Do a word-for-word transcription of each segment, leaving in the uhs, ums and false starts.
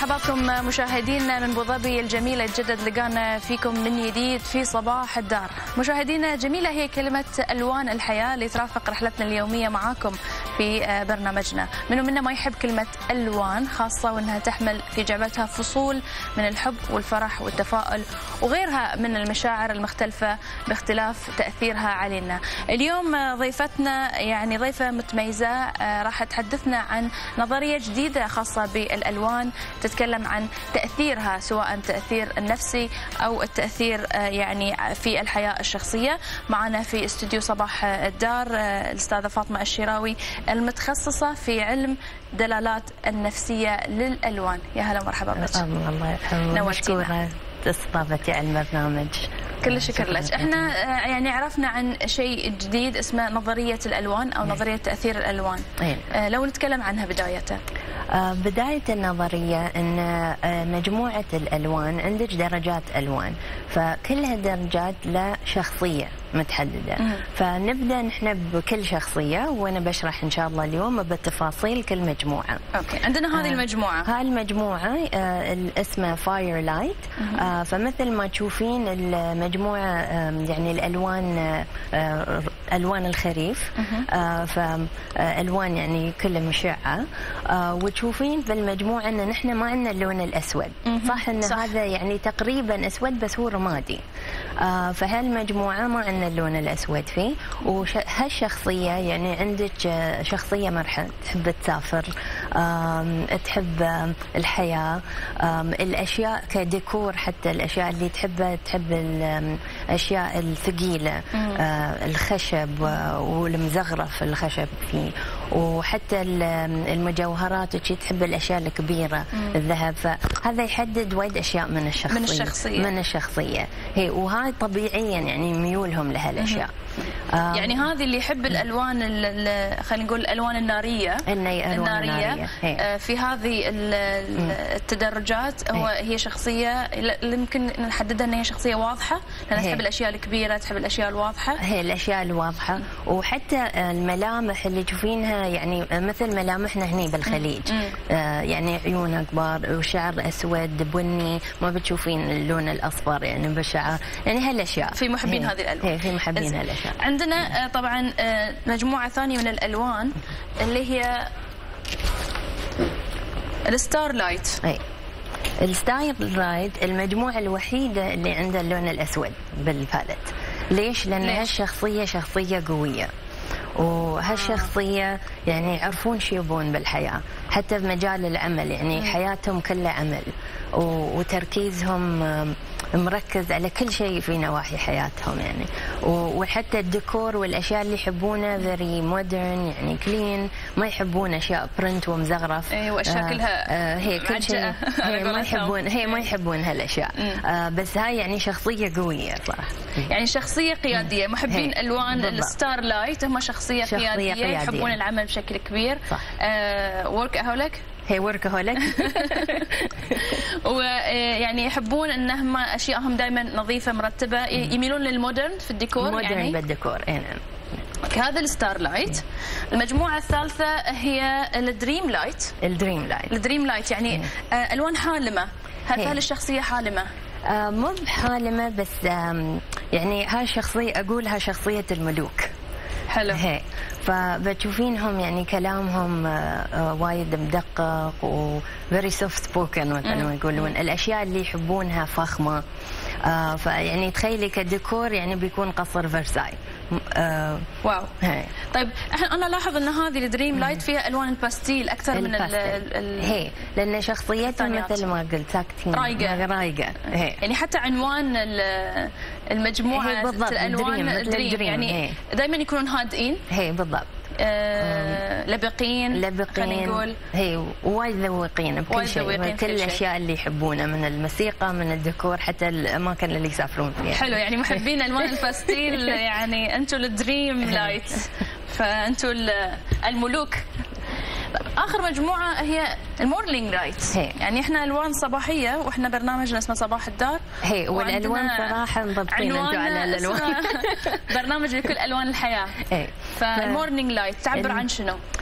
مرحبا بكم مشاهدينا من ابو ظبي الجميله. يتجدد لقانا فيكم من جديد في صباح الدار. مشاهدينا جميله هي كلمه الوان الحياه اللي ترافق رحلتنا اليوميه معاكم في برنامجنا. منو منا ما يحب كلمه الوان، خاصه وانها تحمل في جعبتها فصول من الحب والفرح والتفاؤل وغيرها من المشاعر المختلفه باختلاف تاثيرها علينا. اليوم ضيفتنا يعني ضيفه متميزه، راح تحدثنا عن نظريه جديده خاصه بالالوان، تتكلم عن تاثيرها سواء التاثير النفسي او التاثير يعني في الحياه الشخصيه. معنا في استوديو صباح الدار الاستاذه فاطمه الشراوي المتخصصه في علم دلالات النفسيه للالوان. يا هلا ومرحبا بك. الله يرحمه. مشكوره استضافتي على البرنامج. كل شكر لك. احنا يعني عرفنا عن شيء جديد اسمه نظريه الالوان او نظريه تاثير الالوان. إيه. لو نتكلم عنها بدايه. بداية النظرية أن مجموعة الألوان عندك درجات ألوان، فكل هالدرجات لها شخصية متحددة. مم. فنبدأ نحن بكل شخصية وأنا بشرح إن شاء الله اليوم بالتفاصيل كل مجموعة. أوكي. عندنا هذه آه المجموعة هاي المجموعة آه اسمها فاير لايت. آه فمثل ما تشوفين المجموعة آه يعني الألوان آه ألوان الخريف، آه فألوان يعني كلها مشعة. آه وتشوفين بالمجموعة أن نحن ما عندنا اللون الأسود. صح أن صح. هذا يعني تقريبا أسود بس هو رمادي. آه فهالمجموعة ما عندنا اللون الأسود فيه. وهالشخصية يعني عندك شخصية مرحة، تحب تسافر، تحب الحياة، الأشياء كديكور، حتى الأشياء اللي تحبها تحب الأشياء الثقيلة، الخشب والمزغرف الخشب فيه، وحتى المجوهرات تحب الأشياء الكبيرة، الذهب. فهذا يحدد وايد أشياء من الشخصية من الشخصية من الشخصية هي، وهاي طبيعيا يعني ميولهم لهالأشياء. يعني هذه اللي يحب الالوان، خلينا نقول الالوان الناريه الناريه, النارية. في هذه التدرجات هو هي شخصيه اللي يمكن نحددها ان هي شخصيه واضحه، لانها تحب الاشياء الكبيره، تحب الاشياء الواضحه. هي الاشياء الواضحه، وحتى الملامح اللي تشوفينها يعني مثل ملامحنا هنا بالخليج. آه يعني عيونها كبار وشعر اسود بني، ما بتشوفين اللون الاصفر يعني بالشعر. يعني هالاشياء في محبين هذه الالوان. هي في محبين هالاشياء. عندنا طبعا مجموعة ثانية من الألوان اللي هي الستار لايت. أي الستار لايت المجموعة الوحيدة اللي عندها اللون الأسود بالباليت. ليش؟ لأن هالشخصية شخصية قوية، وهالشخصية يعني يعرفون شو يبون بالحياة، حتى بمجال العمل يعني حياتهم كلها عمل، وتركيزهم مركز على كل شيء في نواحي حياتهم يعني. وحتى الديكور والاشياء اللي يحبونها فيري مودرن يعني كلين، ما يحبون اشياء برنت ومزغرف. اي واشياء كلها آه هي كل شيء هي ما يحبون هي ما يحبون هالاشياء. آه بس هاي يعني شخصيه قويه صراحه، يعني شخصيه قياديه. محبين الوان الستار لايت هم شخصيه, شخصية قياديه, قيادية يحبون العمل بشكل كبير. صح. آه ورك اهولك هي وركهوليك. ويعني يحبون انهم اشيائهم دائما نظيفه مرتبه، يميلون للمودرن في الديكور. مودرن يعني بالديكور. اي نعم. هذا الستار لايت. المجموعه الثالثه هي الدريم لايت. الدريم لايت الدريم لايت يعني آه الوان حالمه. هل هل الشخصيه حالمه؟ آه مو بحالمه بس يعني هاي الشخصيه اقولها شخصيه الملوك. حلو. هي فبتشوفينهم يعني كلامهم وايد مدقق و very soft spoken مثل ما يقولون. الاشياء اللي يحبونها فخمه. آه فيعني تخيلي كديكور يعني بيكون قصر فرساي. آه واو. هي. طيب احنا انا لاحظ ان هذه الدريم لايت فيها الوان الباستيل اكثر الباستيل. من ال هي لان شخصيتهم مثل ما قلت ساكتين رايقه رايقه. يعني حتى عنوان المجموعه الالوان الدريم يعني دائما يكونون هادئين. هي بالضبط. آه لبقين لبقين هي وايد ذوقين بكل شيء، كل الاشياء اللي يحبونها من الموسيقى من الديكور حتى الاماكن اللي يسافرون فيها. حلو. يعني محبين الوان الباستيل يعني انتم الدريم لايت، فانتم الملوك. اخر مجموعه هي المورنينج لايت. يعني احنا الوان صباحيه واحنا برنامجنا اسمه صباح الدار. هي والالوان صراحه مضبطين انتم على الالوان. برنامج لكل الوان الحياه. هي. فالمورنينج لايت تعبر عن شنو؟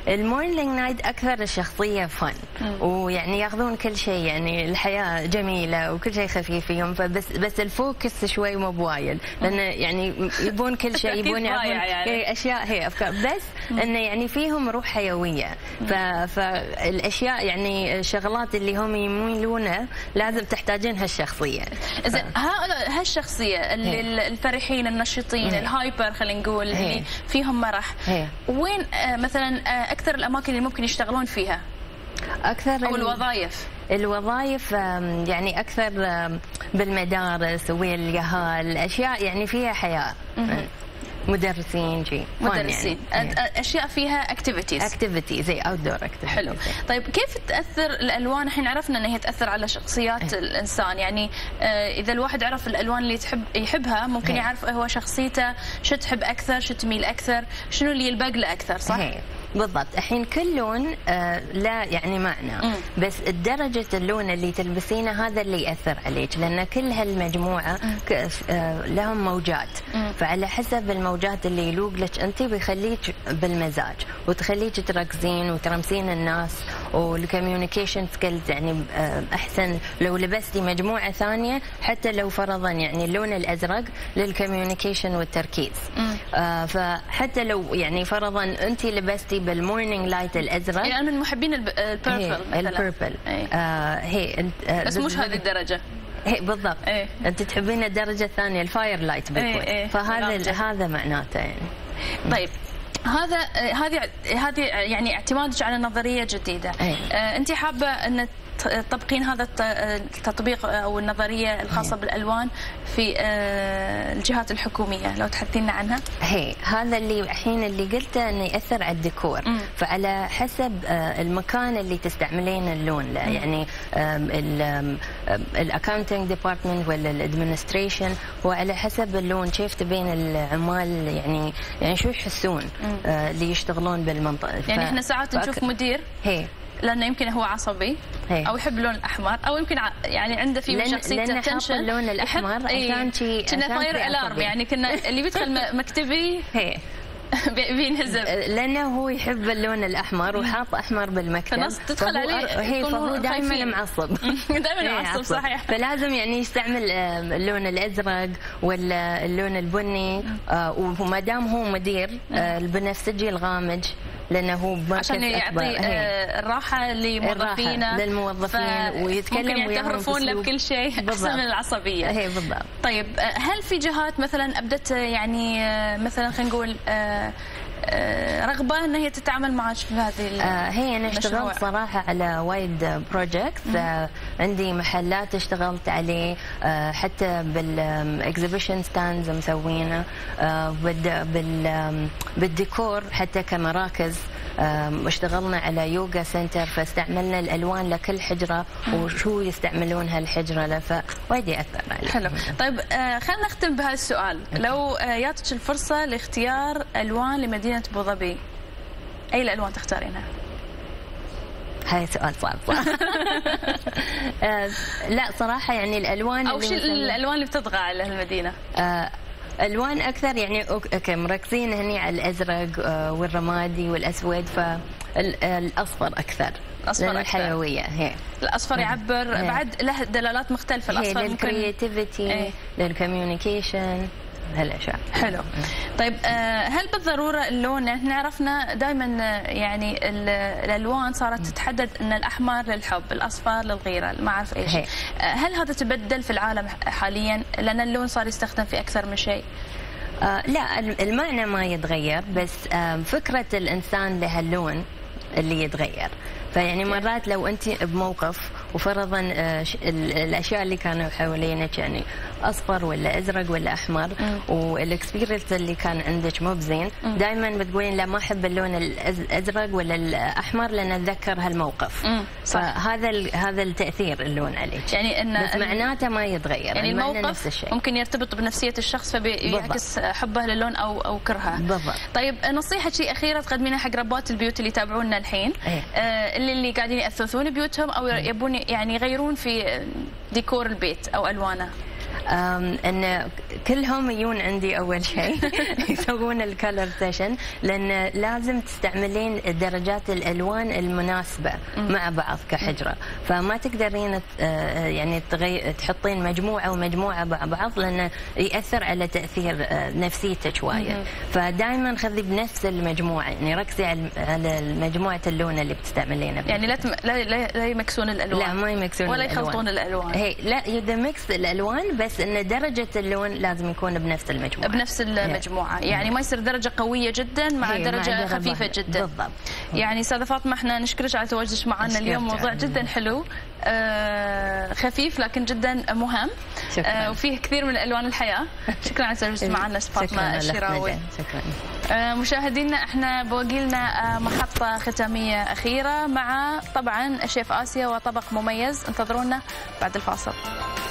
المورنينج نايت اكثر الشخصيه فن، ويعني ياخذون كل شيء، يعني الحياه جميله وكل شيء خفيف فيهم، فبس بس الفوكس شوي مو بوايد، لانه يعني يبون كل شيء، يبون يعرفون يعني. اشياء هي افكار، بس انه يعني فيهم روح حيويه، فالاشياء يعني الشغلات اللي هم يميلونه لازم تحتاجين هالشخصيه. زين هؤلاء هالشخصيه اللي الفرحين النشيطين الهايبر خلينا نقول اللي فيهم مرح، هي. وين مثلا اكثر الاماكن اللي ممكن يشتغلون فيها؟ اكثر او الوظائف الوظائف يعني اكثر بالمدارس واليهال، اشياء يعني فيها حياه، مدرسين جي مدرسين يعني. اشياء فيها اكتيفيتيز اكتيفيتيز زي اوت دور اكتيفيتيز. حلو. طيب كيف تاثر الالوان؟ الحين عرفنا ان هي تاثر على شخصيات اه. الانسان، يعني آه اذا الواحد عرف الالوان اللي تحب يحبها ممكن اه. يعرف هو شخصيته شو تحب اكثر، شو تميل اكثر، شنو اللي يلبق له اكثر، صح؟ اه. بالضبط. الحين كل لون آه لا يعني معنى، مم. بس درجة اللون اللي تلبسينه هذا اللي يأثر عليك، لأن كل هالمجموعة آه لهم موجات، مم. فعلى حسب الموجات اللي يلوق لك أنت بيخليك بالمزاج وتخليك تركزين وترمسين الناس، والكوميونيكيشن سكيلز يعني آه أحسن لو لبستي مجموعة ثانية، حتى لو فرضا يعني اللون الأزرق للكوميونيكيشن والتركيز، آه فحتى لو يعني فرضا أنت لبستي بالمورنينج لايت الازرق، يعني انا من محبين البيربل مثلا. البيربل آه هي آه بس مش هذه الدرجه. هي بالضبط. ايه. انت تحبين الدرجه الثانيه الفاير لايت بيكون، ايه ايه. فهذا هذا معناته يعني. طيب هذا هذه هذه يعني اعتمادك على نظريه جديده، ايه. آه انت حابه ان تطبقين هذا التطبيق او النظريه الخاصه بالالوان في الجهات الحكوميه، لو تحدثينا عنها؟ هي هذا اللي الحين اللي قلته انه ياثر على الديكور، م. فعلى حسب المكان اللي تستعملين اللون له، يعني الاكاونتنج ديبارتمنت ولا الادمنستريشن، هو على حسب اللون كيف تبين العمال يعني يعني شو يحسون اللي يشتغلون بالمنطقه. يعني احنا ساعات نشوف مدير هي لانه يمكن هو عصبي هي. او يحب اللون الاحمر، او يمكن يعني عنده في شخصيته تنشن اللون الاحمر عشان شي كنا فاير الارم، يعني كنا اللي بيدخل مكتبي هي بينهزم لانه هو يحب اللون الاحمر وحاط احمر بالمكتب، فنص تدخل عليه هي فهو دائما معصب دائما معصب صحيح، فلازم يعني يستعمل اللون الازرق ولا اللون البني، وما دام هو مدير البنفسجي الغامج، لانه هو عشان يعطي الراحه لموظفينه للموظفين ف... ويتكلم وياهم يعترفون له بكل شيء احسن من العصبيه. هي بالضبط. طيب هل في جهات مثلا ابدت يعني مثلا خلينا نقول رغبه ان هي تتعامل معك في هذه آه هي انا اشتغلت صراحه على وايد بروجكتس، آه عندي محلات اشتغلت عليه، آه حتى بالاكزيبيشن ستاندز مسوينه، آه بال بالديكور حتى كمراكز، اشتغلنا على يوغا سنتر، فاستعملنا الالوان لكل حجره وشو يستعملون هالحجره له، فوايد ياثر عليه. حلو. طيب آه خلينا نختم بهذا السؤال، لو آه جاتك الفرصه لاختيار الوان لمدينه ابو ظبي، اي الالوان تختارينها؟ هاي سؤال صعب صح. آه لا صراحه يعني الالوان او شو الالوان اللي بتطغى على المدينه؟ آه الوان اكثر يعني اوكي مركزين هني على الازرق والرمادي والاسود، فالاصفر اكثر الاصفر الحيويه هي الاصفر يعبر هي. بعد له دلالات مختلفه الاصفر ممكن للكرياتيفيتي للكوميونيكيشن هالاشياء. حلو. طيب هل بالضروره اللون، احنا عرفنا دائما يعني الالوان صارت تتحدد ان الاحمر للحب، الاصفر للغيره، ما اعرف ايش، هل هذا تبدل في العالم حاليا لان اللون صار يستخدم في اكثر من شيء؟ آه لا المعنى ما يتغير، بس آه فكره الانسان لهاللون اللي يتغير، فيعني مرات لو انت بموقف وفرضا الاشياء اللي كانوا حوالينك يعني اصفر ولا ازرق ولا احمر، والاكسبيرينس اللي كان عندك مو بزين، دائما بتقولين لا ما احب اللون الازرق ولا الاحمر لان اتذكر هالموقف، فهذا هذا التاثير اللون عليك، يعني ان بس معناته ما يتغير، يعني الموقف ممكن يرتبط بنفسيه الشخص فبيعكس حبه للون او او كرهه. بالضبط. طيب نصيحه شيء اخيره تقدمينها حق ربات البيوت اللي يتابعونا الحين، ايه؟ آه اللي اللي قاعدين ياثثون بيوتهم او يبون يعني يغيرون في ديكور البيت او الوانه؟ ان كلهم يجون عندي اول شيء يسوون الكلر سيشن، لان لازم تستعملين درجات الالوان المناسبه مع بعض كحجره، فما تقدرين يعني تحطين مجموعه ومجموعه مع بعض لانه ياثر على تاثير نفسيتك وايد. فدائما خذي بنفس المجموعه، يعني ركزي على مجموعه اللون اللي بتستعملينه. يعني لا تم... لا لا يمكسون الالوان، لا ما يمكسون ولا الألوان. يخلطون الالوان، هي لا يدمكس الالوان، بس ان درجه اللون لازم يكون بنفس المجموعه بنفس المجموعه، يعني ما يصير درجه قويه جدا مع درجه مع خفيفه جدا. بالضبط. يعني استاذه فاطمه احنا نشكرك على تواجدك معنا اليوم، موضوع جدا حلو، آه خفيف لكن جدا مهم، آه وفيه كثير من الوان الحياه. شكرا على تواجدك معنا فاطمه الشراوي. شكرا. آه مشاهدينا احنا بوقي لنا آه محطه ختاميه اخيره مع طبعا الشيف آسيا وطبق مميز، انتظرونا بعد الفاصل.